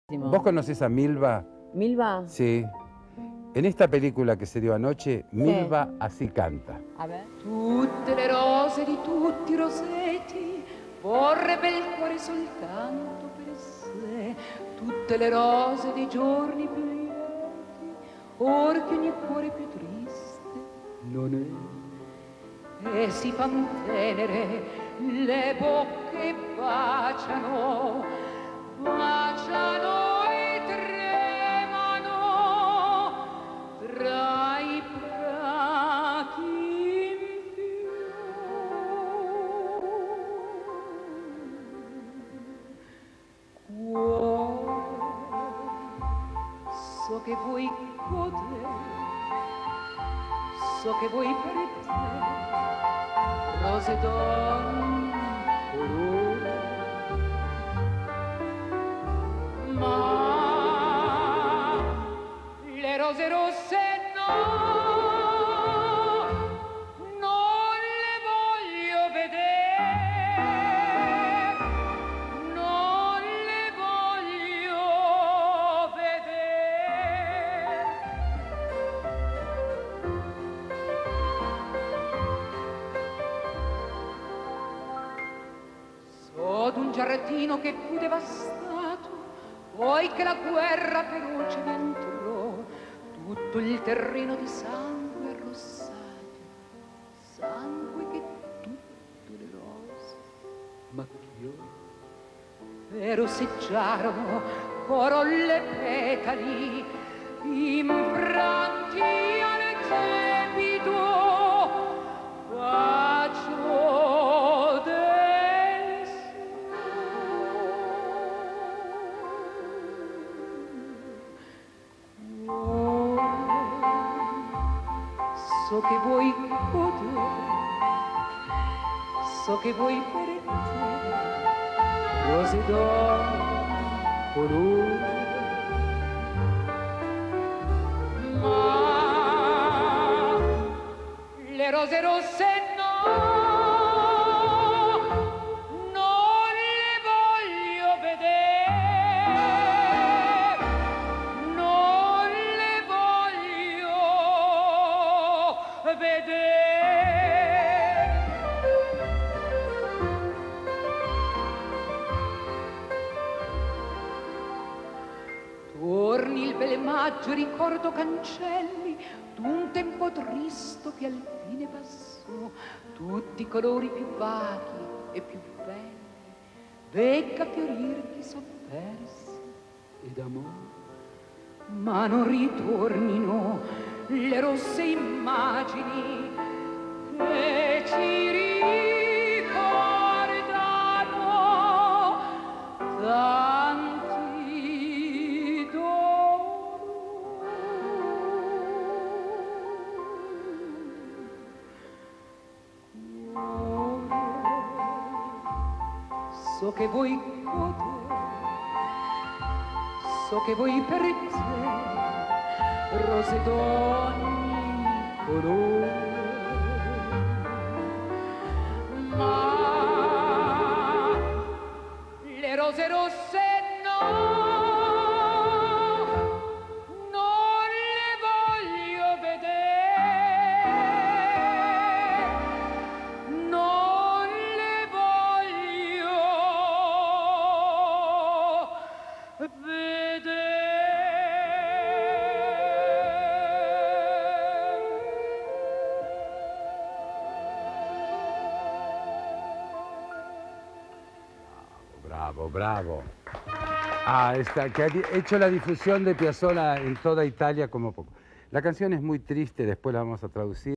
¿Vos conocés a Milva? ¿Milva? Sí. En esta película que se dio anoche, Milva así canta. A ver. Tutte le rose di tutti i rosetti vorrebbe il cuore soltanto per sé. Tutte le rose dei giorni più lieti, or che ogni cuore più triste non è. E si fan tenere le bocche baciano, baciano e tremano tra i prati in fiore. Cuore, so che vuoi godere, so che vuoi per te rose d'ogni colore, ma le rose rosse no, non le voglio vedere, non le voglio vedere. So d'un giardino che fu devastato, poi che la guerra feroce vi entrò, tutto il terreno di sangue arrossato, sangue che tutte le rose macchiò, e rosseggiarono corolle petali, infranti al temido bacio del sole. So che vuoi godere, so che vuoi per te rose d'ogni colore, ma le rose rosse no, non le voglio vedere, non le voglio vedere. Torni il bel maggio, ricordo cancelli d'un tempo tristo che al fine passò, tutti i colori più vaghi e più belli, vecca fiorir chi soppersi ed amor, ma non ritornino le rosse immagini che ci ricordano tanti dolori. So che vuoi godere, so che vuoi per te rose d'ogni colore, ma le rose rosse no, non le voglio vedere, non le voglio vedere. Bravo, bravo. Ah, que ha hecho la difusión de Piazzolla en toda Italia como poco. La canción es muy triste, después la vamos a traducir.